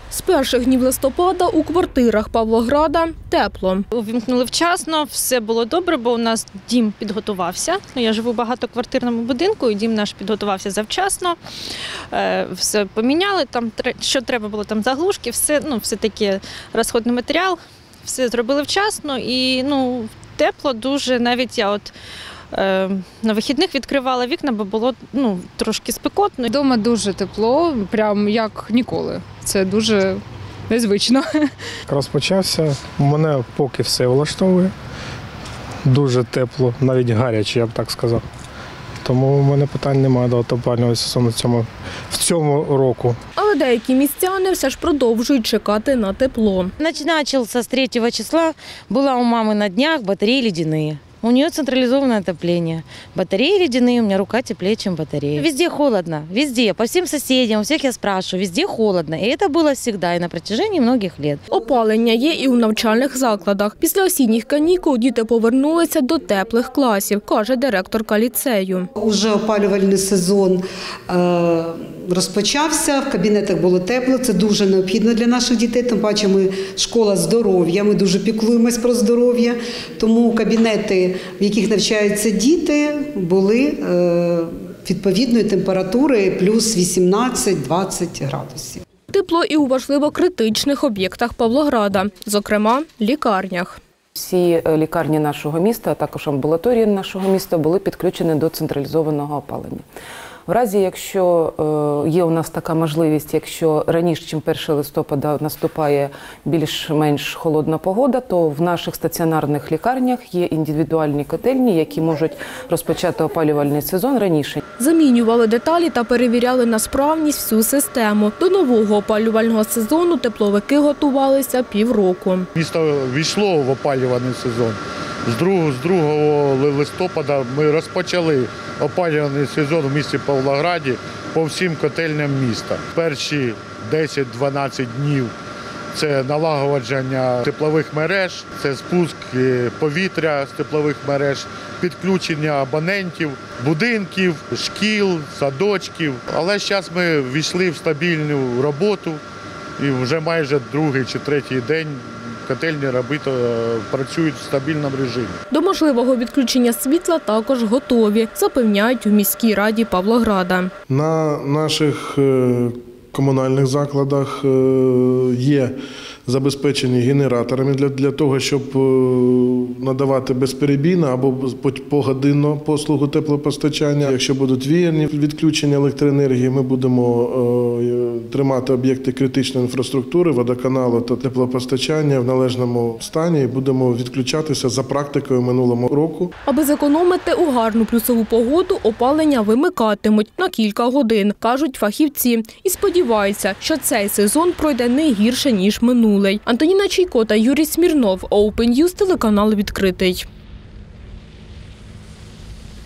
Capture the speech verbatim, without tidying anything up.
З перших днів листопада у квартирах Павлограда тепло. Увімкнули вчасно, все було добре, бо у нас дім підготувався. Я живу в багатоквартирному будинку, і дім наш підготувався завчасно. Все поміняли, там, що треба було, там заглушки, все, ну, все таке розходний матеріал, все зробили вчасно і ну, тепло дуже. Навіть я от на вихідних відкривала вікна, бо було ну, трошки спекотно. Вдома дуже тепло, прям як ніколи. Це дуже незвично. Розпочався, мене поки все влаштовує. Дуже тепло, навіть гаряче, я б так сказав. Тому в мене питань немає до опалювального сезону в цьому, в цьому року. Але деякі містяни все ж продовжують чекати на тепло. Начався з третього числа, була у мами на днях батареї ледяні. У нее централизованное отопление. Батареи ледяные, у меня рука теплее, чем батарея. Везде холодно, везде, по всем соседям, у всех я спрашиваю, везде холодно. И это было всегда, и на протяжении многих лет. Опалення є і у навчальних закладах. Після осінніх канікул діти повернулися до теплих класів, каже директорка ліцею. Уже опалювальний сезон е, розпочався, в кабінетах було тепло, це дуже необхідно для наших дітей, тим паче ми школа здоров'я, ми дуже піклуємось про здоров'я, тому кабінети, в яких навчаються діти, були відповідної температури плюс вісімнадцять - двадцять градусів. Тепло і у важливо критичних об'єктах Павлограда, зокрема лікарнях. Всі лікарні нашого міста, а також амбулаторії нашого міста були підключені до централізованого опалення. В разі, якщо є у нас така можливість, якщо раніше, ніж першого листопада, наступає більш-менш холодна погода, то в наших стаціонарних лікарнях є індивідуальні котельні, які можуть розпочати опалювальний сезон раніше. Замінювали деталі та перевіряли на справність всю систему. До нового опалювального сезону тепловики готувалися півроку. Місто війшло в опалювальний сезон. З другого листопада ми розпочали опалювальний сезон в місті Павлограді по всім котельням міста. Перші десять-дванадцять днів – це налагодження теплових мереж, це спуск повітря з теплових мереж, підключення абонентів, будинків, шкіл, садочків. Але зараз ми ввійшли в стабільну роботу і вже майже другий чи третій день котельні робити, працюють в стабільному режимі. До можливого відключення світла також готові, запевняють у міській раді Павлограда. На наших комунальних закладах є забезпечені генераторами для, для того, щоб надавати безперебійно або погодинно послугу теплопостачання. Якщо будуть віяльні відключення електроенергії, ми будемо е, тримати об'єкти критичної інфраструктури, водоканалу та теплопостачання в належному стані і будемо відключатися за практикою минулого року. Аби зекономити у гарну плюсову погоду, опалення вимикатимуть на кілька годин, кажуть фахівці. І сподіваються, що цей сезон пройде не гірше, ніж минулий. Антоніна Чайко та Юрій Смірнов, Open News, телеканал «Відкритий».